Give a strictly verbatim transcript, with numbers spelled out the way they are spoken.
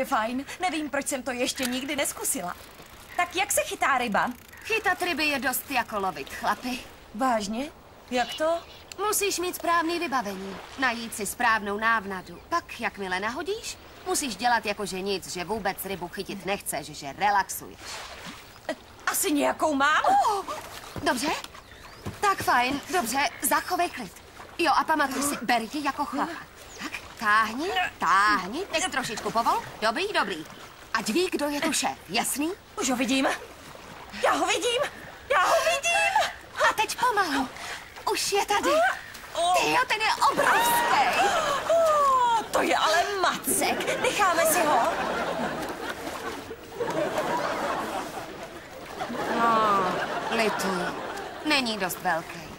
je fajn. Nevím, proč jsem to ještě nikdy neskusila. Tak jak se chytá ryba? Chytat ryby je dost jako lovit chlapy. Vážně? Jak to? Musíš mít správný vybavení, najít si správnou návnadu. Pak, jakmile nahodíš, musíš dělat jako že nic, že vůbec rybu chytit nechceš, že relaxuješ. Asi nějakou mám? Oh, dobře? Tak fajn, dobře, zachovej klid. Jo, a pamatuj si, ber ji jako chlapa. Tak, táhni, táhni, teď trošičku povol. Dobrý, dobrý. Ať ví, kdo je tu šéf, jasný? Už ho vidím. Já ho vidím. Já ho vidím. A teď pomalu. Už je tady. Tyjo, ten je obrovský. Oh, to je ale macek. Necháme si ho. No, lituji. Není dost velký.